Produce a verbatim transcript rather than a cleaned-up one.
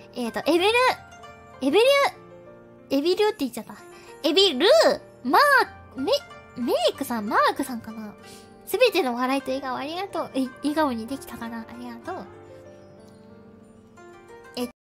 えっと、エビル、エビル、エビルって言っちゃった。エビル、マー、メ、メイクさん、マークさんかな。すべての笑いと笑顔ありがとう。え、笑顔にできたかな、ありがとう。